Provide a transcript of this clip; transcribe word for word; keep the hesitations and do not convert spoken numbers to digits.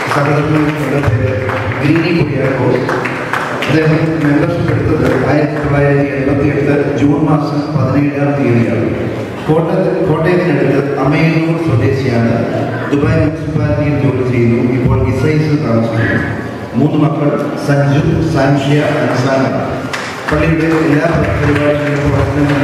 സഹകരണങ്ങളുടെ പേര് ഗ്രീനി കുര്യാക്കോസ്. അദ്ദേഹം മെമ്പർഷിപ്പ് എടുത്തത് ആയിരത്തി തൊള്ളായിരത്തി എൺപത്തി എട്ട് ജൂൺ മാസം പതിനേഴാം തീയതിയാണ്. കോട്ടയത്ത് കോട്ടയത്തിനടുത്ത് അമയന്നൂർ സ്വദേശിയാണ്. ദുബായ് മുനിസിപ്പാലിറ്റിയിൽ ജോലി ചെയ്യുന്നു. ഇപ്പോൾ ഇസൈസിൽ താമസിക്കുന്നു. മൂന്ന് മക്കൾ സഞ്ജു, സാൻഷ്യ, അൻസാന. പള്ളിയുടെ എല്ലാ പരിപാടികളിലും പ്രവർത്തനങ്ങൾ